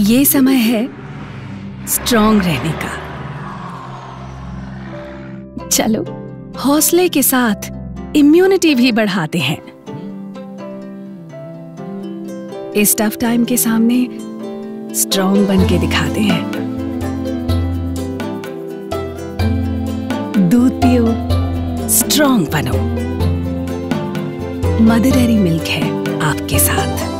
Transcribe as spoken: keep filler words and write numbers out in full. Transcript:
ये समय है स्ट्रॉन्ग रहने का। चलो हौसले के साथ इम्यूनिटी भी बढ़ाते हैं। इस टफ टाइम के सामने स्ट्रॉन्ग बन के दिखाते हैं। दूध पियो, स्ट्रॉन्ग बनो। मदर डेयरी मिल्क है आपके साथ।